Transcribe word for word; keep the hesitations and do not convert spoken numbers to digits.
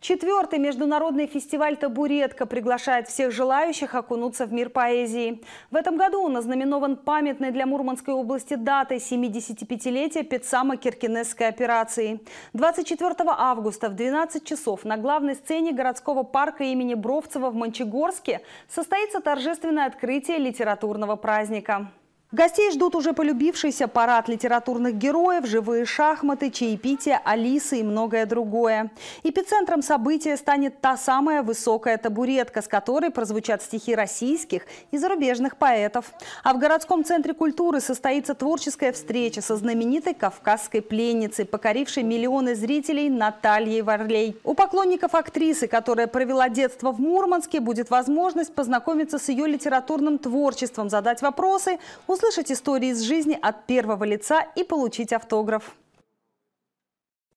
Четвертый международный фестиваль «Табуретка» приглашает всех желающих окунуться в мир поэзии. В этом году он ознаменован памятной для Мурманской области датой семидесятипятилетия Петсамо-Киркенесской операции. двадцать четвёртого августа в двенадцать часов на главной сцене городского парка имени Бровцева в Мончегорске состоится торжественное открытие литературного праздника. Гостей ждут уже полюбившийся парад литературных героев, живые шахматы, чаепитие, Алисы и многое другое. Эпицентром события станет та самая высокая табуретка, с которой прозвучат стихи российских и зарубежных поэтов. А в городском центре культуры состоится творческая встреча со знаменитой кавказской пленницей, покорившей миллионы зрителей Натальей Варлей. У поклонников актрисы, которая провела детство в Мурманске, будет возможность познакомиться с ее литературным творчеством, задать вопросы, услышать истории из жизни от первого лица и получить автограф.